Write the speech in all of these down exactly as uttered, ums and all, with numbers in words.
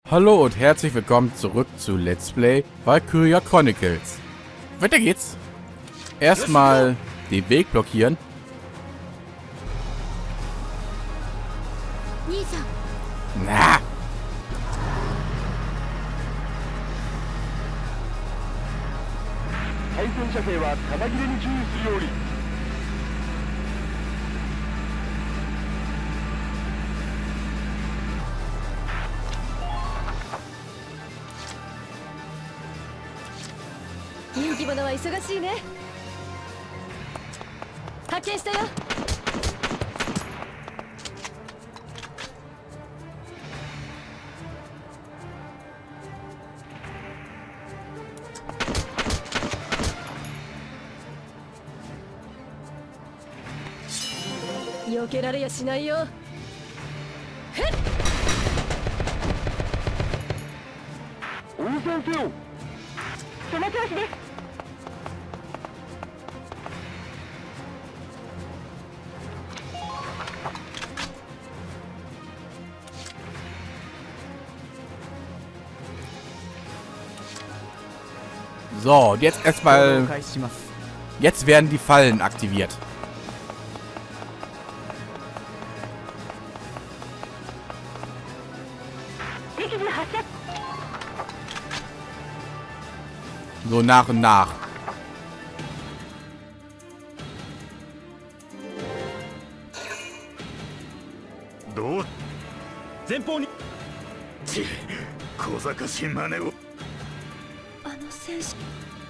Hallo und herzlich willkommen zurück zu Let's Play Valkyria Chronicles. Weiter geht's. Erstmal den Weg blockieren. Na. 人気者は忙しいね。発見したよ。避けられやしないよ。へっ。 応戦せよ。その調子です。 So, und jetzt erstmal. Jetzt werden die Fallen aktiviert. So nach und nach. Do? 前方に。小賢しい真似を。 あの戦士。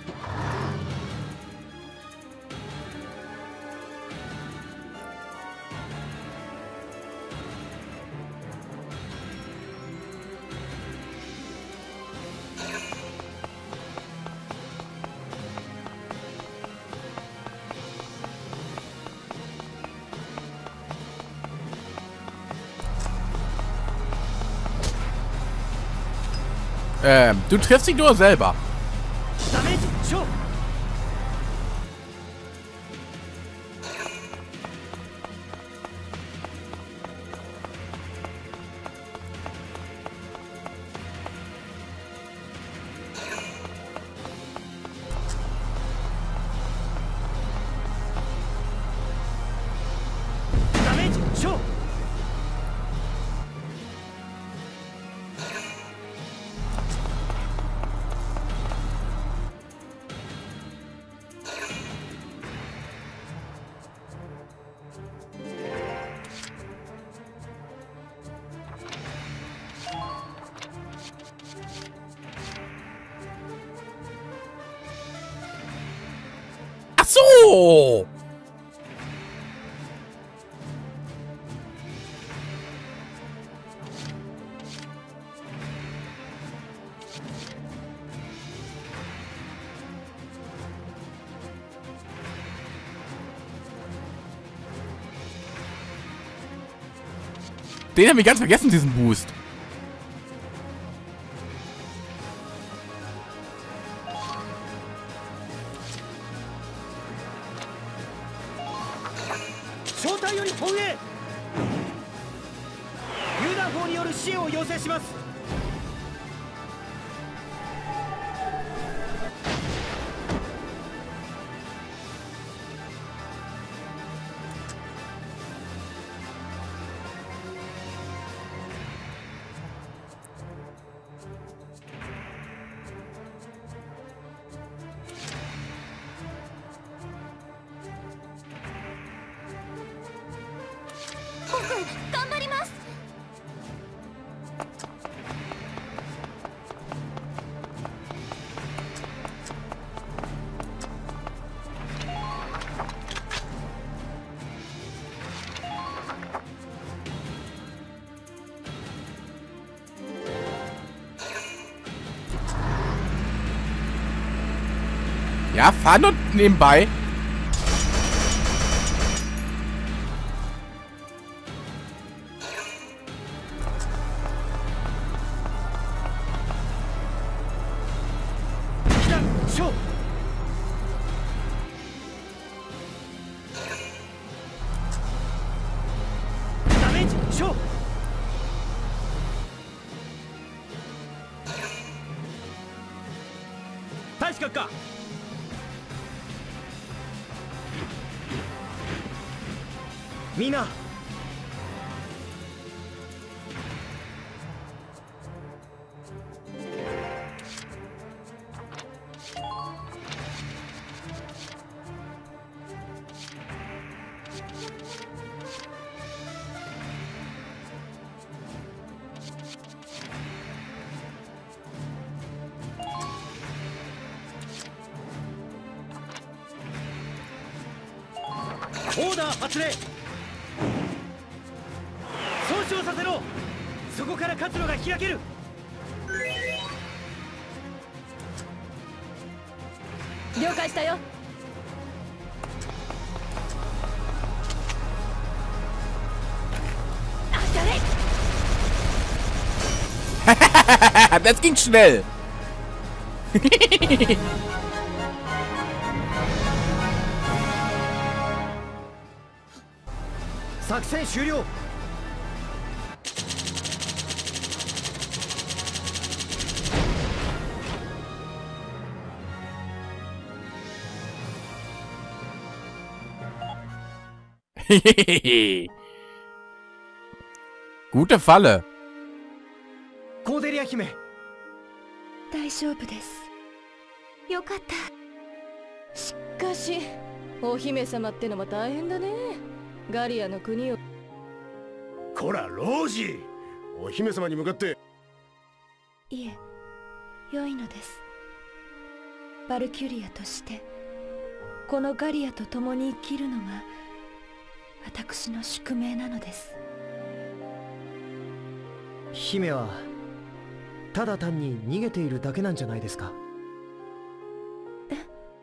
Ähm, du triffst dich nur selber. So. Den haben wir ganz vergessen, diesen Boost. Ja, fahren und nebenbei. 大使閣か。みんなオーダー発令。損傷させろ。そこから活路が開ける。 了解したよ。 Das ging schnell. 作戦終了。 Gute Falle. コーデリア姫。 大丈夫です。よかった。しかしお姫様ってのも大変だね。ガリアの国を。 こらロージー、お姫様に向かって。 いえ、良いのです。バルキュリアとしてこのガリアと共に生きるのが私の宿命なのです。 姫はただ単に逃げているだけなんじゃないですか。 え？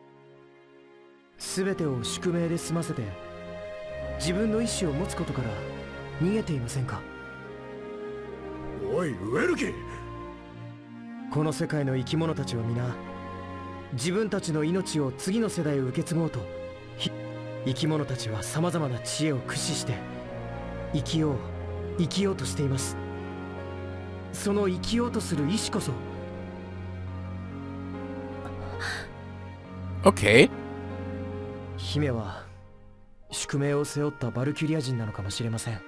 全てを宿命で済ませて自分の意志を持つことから逃げていませんか。 おいウェルキー、 この世界の生き物たちは皆自分たちの命を次の世代へ受け継ごうと、生き物たちは様々な知恵を駆使して生きよう生きようとしています。その生きようとする意志こそ。 Okay。 姫は宿命を背負ったバルキュリア人なのかもしれません。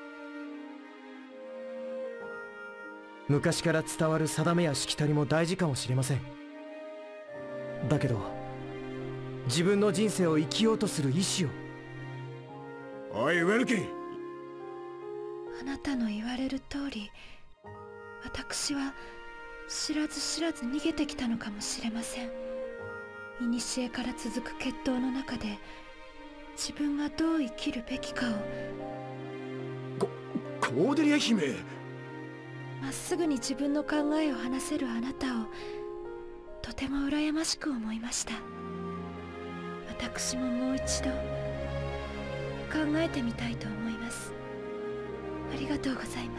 昔から伝わる定めやしきたりも大事かもしれません。だけど自分の人生を生きようとする意志を。 おいウェルキー、 あなたの言われる通り、私は知らず知らず逃げてきたのかもしれません。古から続く決闘の中で自分がどう生きるべきかを。 ココーデリア姫、 まっすぐに自分の考えを話せるあなたをとても羨ましく思いました。私ももう一度考えてみたいと思います。ありがとうございます。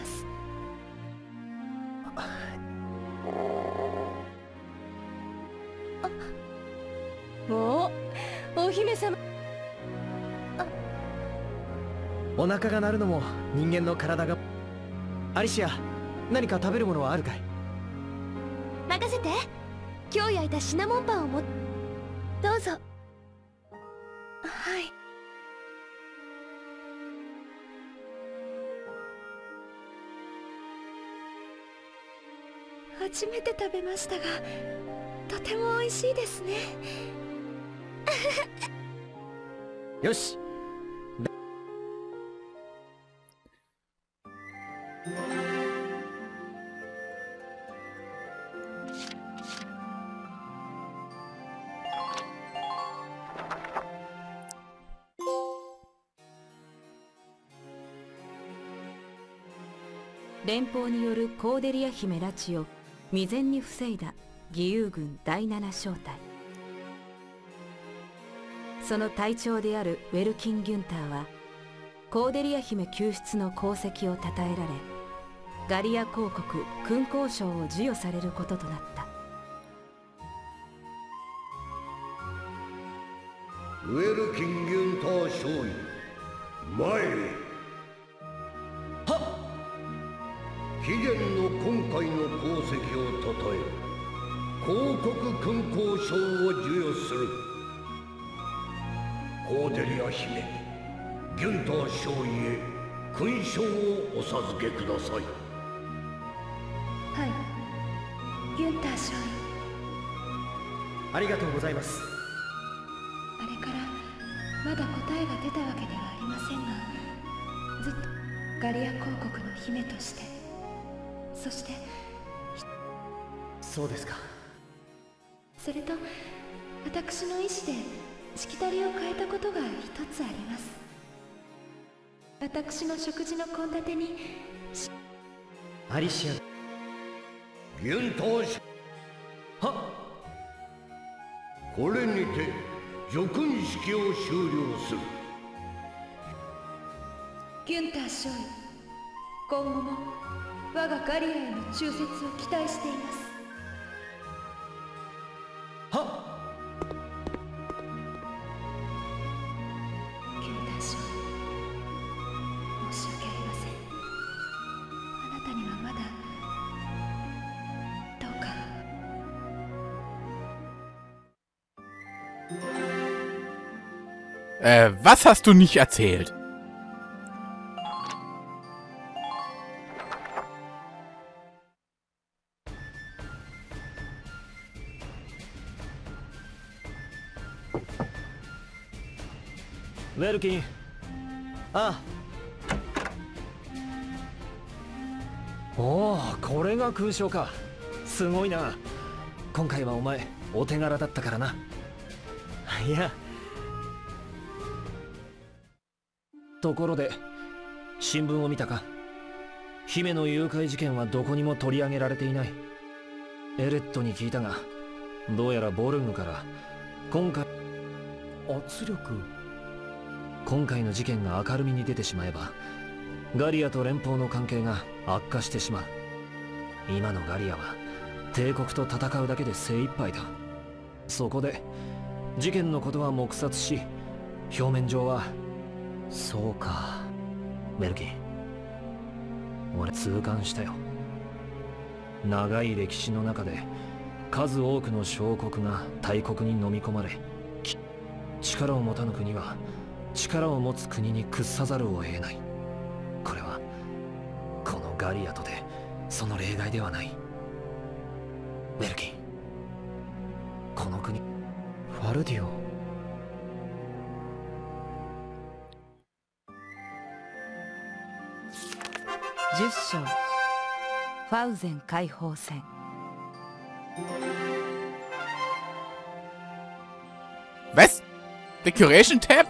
お、お姫様。 お腹が鳴るのも人間の体が。アリシア、何か食べるものはあるかい。 任せて。今日焼いたシナモンパンをも。どうぞ。はい。初めて食べましたが、とても美味しいですね。 よし。 連邦によるコーデリア姫拉致を未然に防いだ義勇軍だいなな小隊。その隊長であるウェルキン・ギュンターはコーデリア姫救出の功績を称えられ、ガリア公国勲功章を授与されることとなった。 ウェルキン・ギュンター少尉、前へ。秘伝の今回の功績をたたえ、 広告勲功章を授与する。コーデリア姫、ギュンター少尉へ勲章をお授けください。 はい、ギュンター少尉。 ありがとうございます。 あれからまだ答えが出たわけではありませんが、ずっとガリア公国の姫として、そしてそうですか。 それと私の意志でしきたりを変えたことが一つあります。私の食事の献立にアリシア。 ギュンター氏、 はこれにて叙勲式を終了する。 ギュンター少尉、今後も我がガリアへの忠説を期待しています。 はギュンター少尉、申し訳ありません。あなたにはまだどうか。 Äh, was hast du nicht erzählt? ウェルキン。ああ。おお、これが勲章か。すごいな。今回はお前お手柄だったからな。いや、ところで新聞を見たか？姫の誘拐事件はどこにも取り上げられていない。エレットに聞いたが、どうやらボルングから今回圧力今回の事件が明るみに出てしまえば、ガリアと連邦の関係が悪化してしまう。今のガリアは帝国と戦うだけで精一杯だ。そこで事件のことは黙殺し、表面上は。そうか、メルキン。俺痛感したよ。長い歴史の中で数多くの小国が大国に飲み込まれ、力を持たぬ国は力を持つ国に屈さざるを得ない。これはこのガリアとでその例外ではない。メルキン、この国ファルディオ。 十章、ファウゼン解放戦。 Was? Decoration Tab?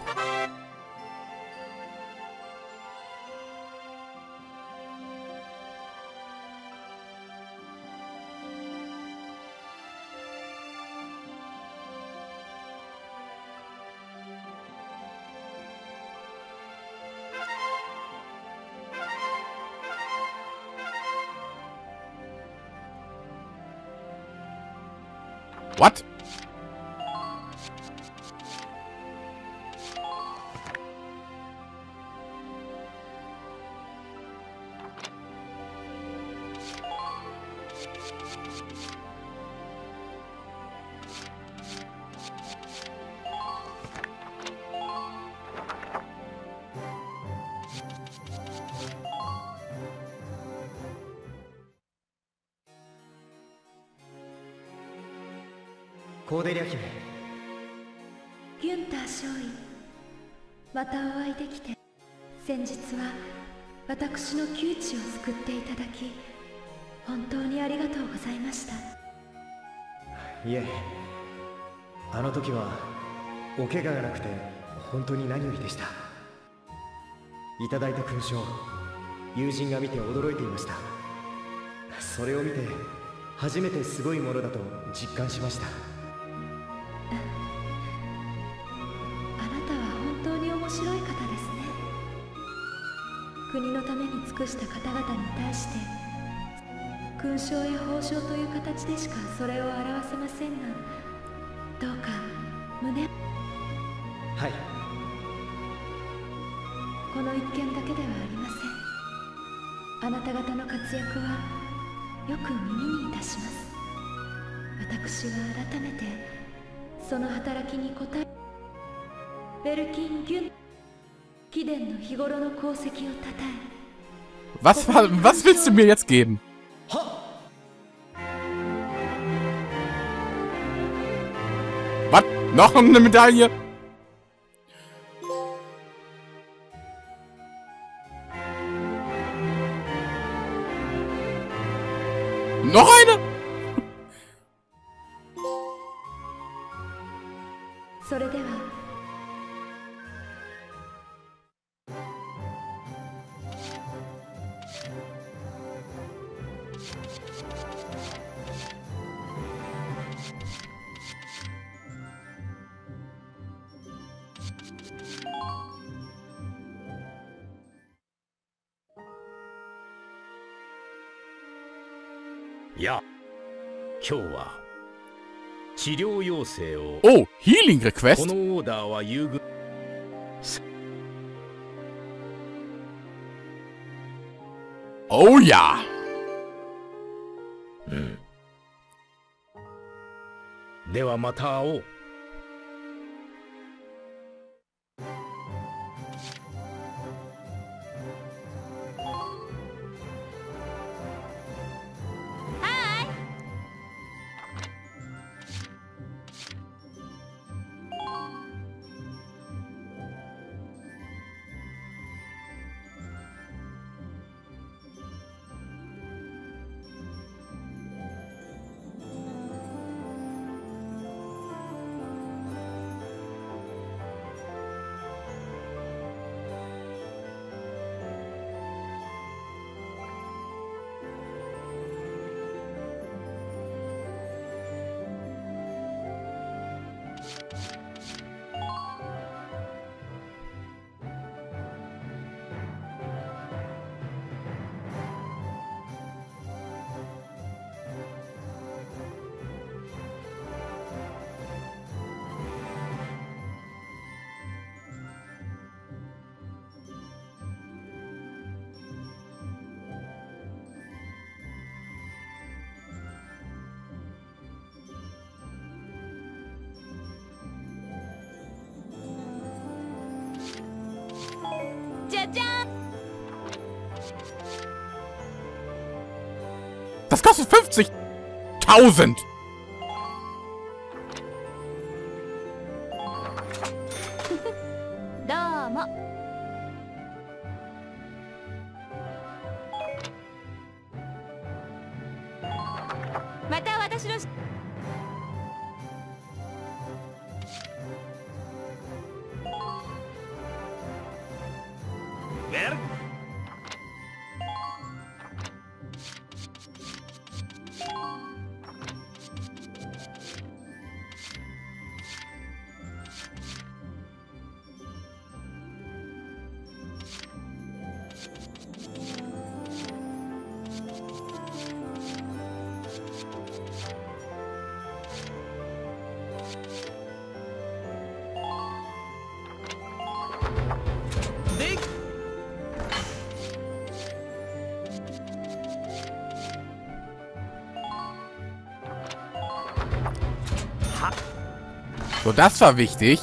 What? コーデリア姫。 ギュンター少尉、またお会いできて、先日は私の窮地を救っていただき、本当にありがとうございました。 いえ、あの時はお怪我がなくて本当に何よりでした。いただいた勲章、友人が見て驚いていました。それを見て初めてすごいものだと実感しました。 面白い方ですね。国のために尽くした方々に対して勲章や褒章という形でしかそれを表せませんが、どうか胸。 はい。 この一件だけではありません。あなた方の活躍はよく耳にいたします。 私は改めてその働きに応え、ベルキン・ギュン貴殿の日頃の功績をたたえ、 Was, was willst du mir jetzt geben? Was? Noch eine Medaille? Noch eine? それではいや、今日は治療要請を。 Oh, Healing こ Request? のオーダーは優遇。 Oh ja! うん。ではまた会おう。 Das kostet fünfzigtausend! どうも。また私のし So, das war wichtig.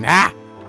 Na!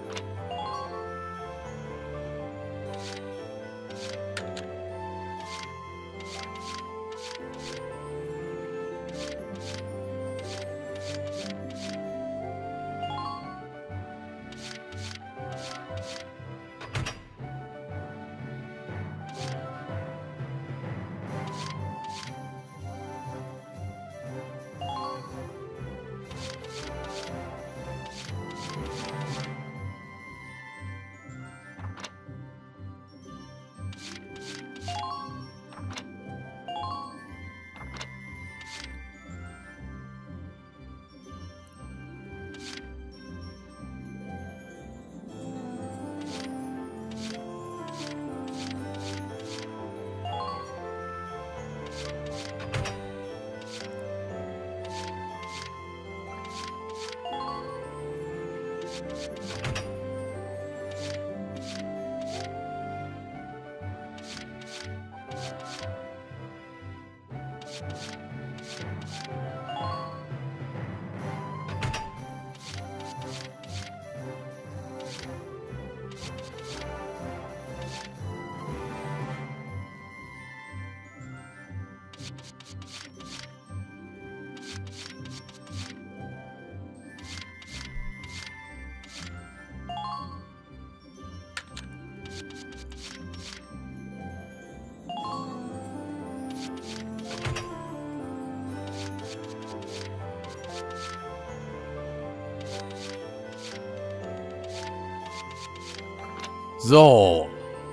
So.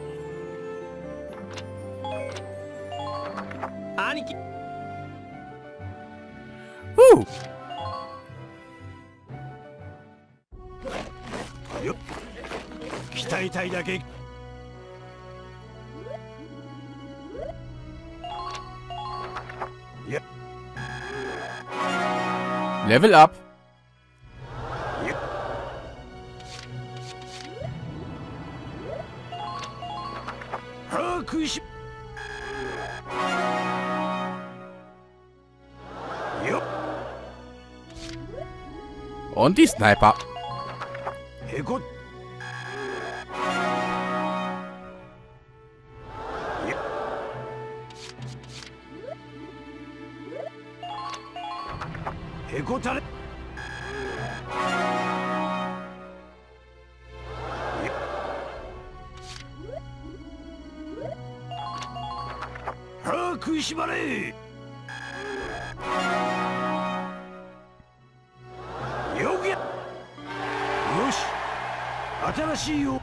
兄貴 Huh. よっ鍛えたいだけ Level up. はあ食いしよっ Und die Sniper. へこよっへこたれよっはあ食いしばれよくやよし新しいよ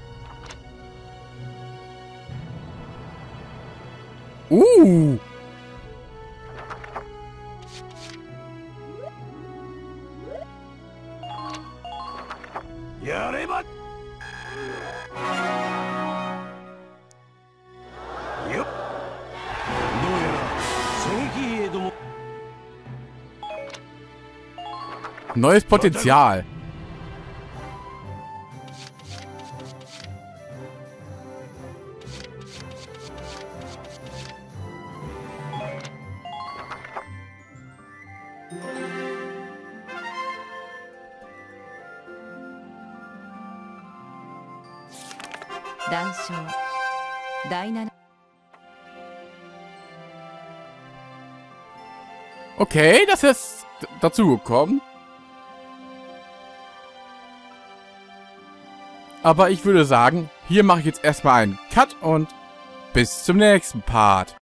Uh. やればよっどうやら狙撃兵ども Neues Potenzial. 談笑第七 Okay, das ist dazugekommen. Aber ich würde sagen, hier mache ich jetzt erstmal einen Cut und bis zum nächsten Part.